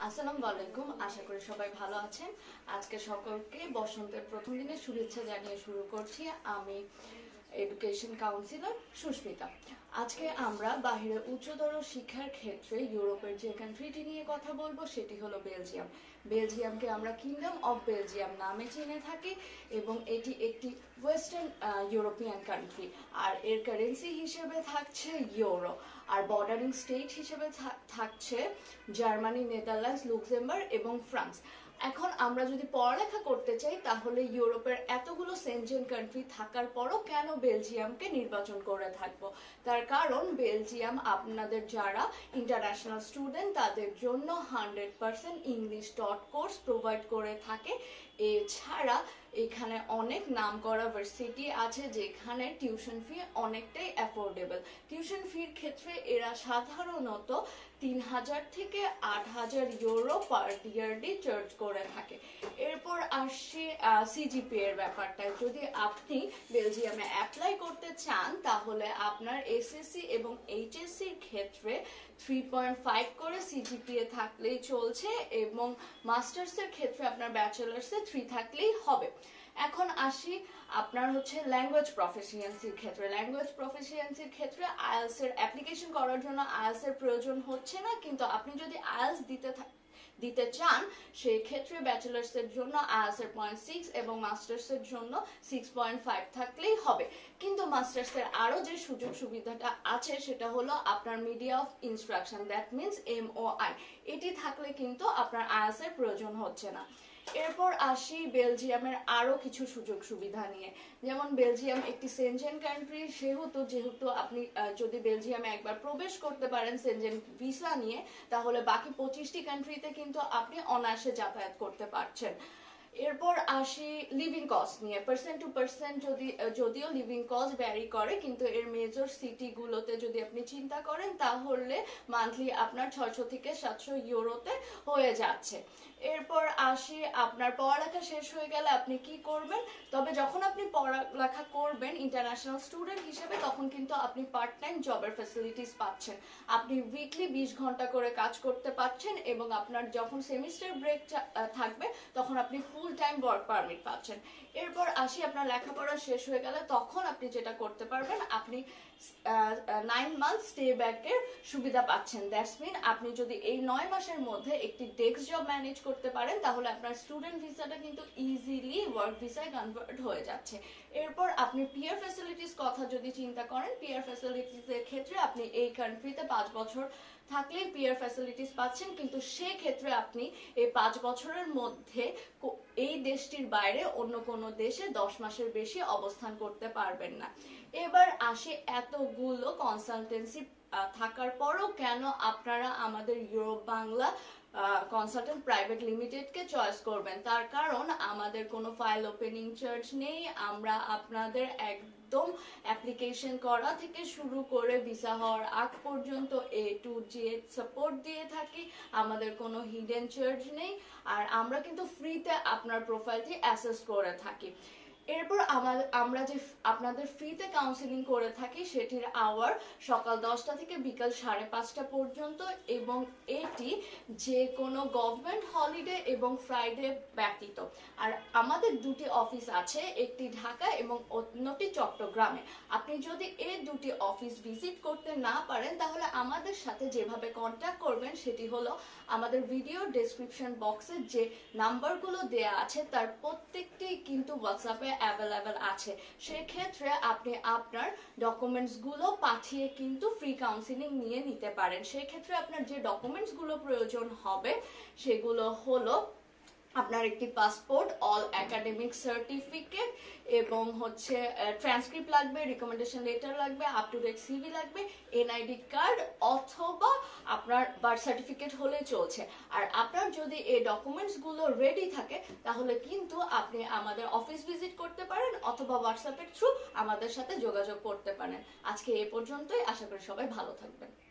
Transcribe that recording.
আসসালামু আলাইকুম। আশা করি সবাই ভালো আছেন। আজকে সকলকে বসন্তের প্রথম দিনের শুভেচ্ছা জানিয়ে শুরু করছি। আমি এডুকেশন কাউন্সিলর সুস্মিতা। আজকে আমরা বাহিরে উচ্চতর শিক্ষার ক্ষেত্রে ইউরোপের যে কান্ট্রিটি নিয়ে কথা বলবো সেটি হলো বেলজিয়াম। বেলজিয়ামকে আমরা কিংডম অফ বেলজিয়াম নামে চিনে থাকি এবং এটি একটি ওয়েস্টার্ন ইউরোপিয়ান কান্ট্রি। আর এর কারেন্সি হিসেবে থাকছে ইউরো। আর বর্ডারিং স্টেট হিসেবে থাকছে জার্মানি, নেদারল্যান্ডস, লুক্সেমবার্গ এবং ফ্রান্স। এখন আমরা যদি পড়ালেখা করতে চাই তাহলে ইউরোপের এতগুলো সেনজেন কান্ট্রি থাকার পরও কেন বেলজিয়ামকে নির্বাচন করে থাকবো? তার কারণ বেলজিয়াম আপনাদের যারা ইন্টারন্যাশনাল স্টুডেন্ট তাদের জন্য 100% ইংলিশ ডট কোর্স প্রোভাইড করে থাকে। এছাড়া এখানে অনেক নামকরা ভার্সিটি আছে যেখানে টিউশন ফি অনেকটাই অ্যাফোর্ডেবল। টিউশন ফির ক্ষেত্রে এরা সাধারণত 3000 থেকে 8000 ইউরো পার ইয়ারলি চার্জ করে থাকে। এরপর আসছি সিজিপি এর ব্যাপারটায়। যদি আপনি বেলজিয়ামে অ্যাপ্লাই করতে চান তাহলে আপনার এসএসসি এবং এইচএসসির ক্ষেত্রে 3.5 করে সিজিপিএ থাকলেই চলছে এবং মাস্টার্সের ক্ষেত্রে আপনার ব্যাচেলার্সে 3 থাকলেই হবে। এখন আসি আপনার হচ্ছে ল্যাঙ্গুয়েজ প্রফিসিয়েন্সির ক্ষেত্রে। ল্যাঙ্গুয়েজ প্রফিসিয়েন্সির ক্ষেত্রে আইএলটিএস এর অ্যাপ্লিকেশন করার জন্য আইএলটিএস এর প্রয়োজন হচ্ছে না, কিন্তু আপনি যদি আইএলটিএস দিতে চান সেই ক্ষেত্রে ব্যাচেলার্স এর জন্য আইএলটিএস এর 0.6 এবং মাস্টার্স এর জন্য 6.5 থাকলেই হবে। কিন্তু মাস্টার্স এর আরো যে সুযোগ সুবিধাটা আছে সেটা হলো আপনার media of instruction, that means MOI, এটি থাকলে কিন্তু আপনার আইএলটিএস এর প্রয়োজন হচ্ছে না। এরপর আসি বেলজিয়ামের আরো কিছু সুযোগ সুবিধা নিয়ে। যেমন বেলজিয়াম একটি সেনজেন কান্ট্রি, যেহেতু আপনি যদি বেলজিয়ামে একবার প্রবেশ করতে পারেন সেনজেন ভিসা নিয়ে তাহলে বাকি 25টি কান্ট্রিতে কিন্তু আপনি অনায়াসে যাতায়াত করতে পারছেন। এরপর আসি লিভিং কস্ট নিয়ে। পার্সেন্ট টু পার্সেন্ট যদিও লিভিং কস্ট ভ্যারি করে, কিন্তু এর মেজর সিটিগুলোতে যদি আপনি চিন্তা করেন তাহলে মান্থলি আপনার 600 থেকে 700 ইউরোতে হয়ে যাচ্ছে। এরপর আসি আপনার পড়ালেখা শেষ হয়ে গেলে আপনি কি করবেন। তবে যখন আপনি পড়ালেখা করবেন ইন্টারন্যাশনাল স্টুডেন্ট হিসেবে তখন কিন্তু আপনি পার্ট টাইম জবের ফ্যাসিলিটিস পাচ্ছেন। আপনি উইকলি 20 ঘন্টা করে কাজ করতে পারছেন এবং আপনার যখন সেমিস্টার ব্রেক থাকবে তখন আপনি ফুল টাইম ওয়ার্ক পারমিট পাচ্ছেন। এরপর আসি আপনার লেখাপড়া শেষ হয়ে গেলে তখন আপনি যেটা করতে পারবেন, আপনি 9 মান্থ স্টে ব্যাকের সুবিধা পাচ্ছেন। দ্যাটস মিন আপনি যদি এই 9 মাসের মধ্যে একটি ডেস্ক জব ম্যানেজ করতে পারেন তাহলে আপনার স্টুডেন্ট ভিসাটা কিন্তু ইজিলি ওয়ার্ক ভিসায় কনভার্ট হয়ে যাচ্ছে। এরপর আপনি পিয়ার ফ্যাসিলিটিস কথা যদি চিন্তা করেন, পিয়ার ফ্যাসিলিটিস এর ক্ষেত্রে আপনি এই কান্ট্রিতে 5 বছর থাকলে পিয়ার ফ্যাসিলিটিস পাচ্ছেন, কিন্তু সেই ক্ষেত্রে আপনি এই 5 বছরের মধ্যে এই দেশটির বাইরে অন্য কোনো দেশে 10 মাসের বেশি অবস্থান করতে পারবেন না। এবার আসে এতগুলো কনসালটেন্সি থাকার পরও কেন আপনারা আমাদের ইউরোপ বাংলা কনসালটেন্ট প্রাইভেট লিমিটেডকে চয়েস করবেন। তার কারণ আমাদের কোনো ফাইল ওপেনিং চার্জ নেই। আমরা আপনাদের একদম অ্যাপ্লিকেশন করা থেকে শুরু করে ভিসা হওয়ার আগ পর্যন্ত A to Z সাপোর্ট দিয়ে থাকি। আমাদের কোনো হিডেন চার্জ নেই আর আমরা কিন্তু ফ্রিতে আপনার প্রোফাইলটি অ্যাসেস করে থাকি। এরপর আমরা যে আপনাদের ফ্রিতে কাউন্সিলিং করে থাকি সেটির আওয়ার সকাল 10টা থেকে বিকাল 5:30 পর্যন্ত এবং এটি যে কোনো গভর্নমেন্ট হলিডে এবং ফ্রাইডে ব্যতীত। আর আমাদের দুটি অফিস আছে, একটি ঢাকা এবং অন্যটি চট্টগ্রামে। আপনি যদি এই দুটি অফিস ভিজিট করতে না পারেন তাহলে আমাদের সাথে যেভাবে কন্ট্যাক্ট করবেন সেটি হলো আমাদের ভিডিও ডেসক্রিপশন বক্সে যে নাম্বারগুলো দেয়া আছে তার প্রত্যেকটি কিন্তু হোয়াটসঅ্যাপে অ্যাভেলেবেল আছে। সেক্ষেত্রে আপনি আপনার ডকুমেন্টসগুলো পাঠিয়ে কিন্তু ফ্রি কাউন্সিলিং নিয়ে নিতে পারেন। সেক্ষেত্রে আপনার যে ডকুমেন্টসগুলো প্রয়োজন হবে সেগুলো হলো আপনার একটি পাসপোর্ট, অল একাডেমিক সার্টিফিকেট এবং হচ্ছে ট্রান্সক্রিপ্ট লাগবে, রিকমেন্ডেশন লেটার লাগবে, আপ টু ডেট সিভি লাগবে, এনআইডি কার্ড অথবা আপনার বার্থ সার্টিফিকেট হলে চলছে। আর আপনার যদি এই ডকুমেন্টসগুলো রেডি থাকে তাহলে কিন্তু আপনি আমাদের অফিস ভিজিট করতে পারেন অথবা হোয়াটসঅ্যাপের থ্রু আমাদের সাথে যোগাযোগ করতে পারেন। আজকে এ পর্যন্তই, আশা করি সবাই ভালো থাকবেন।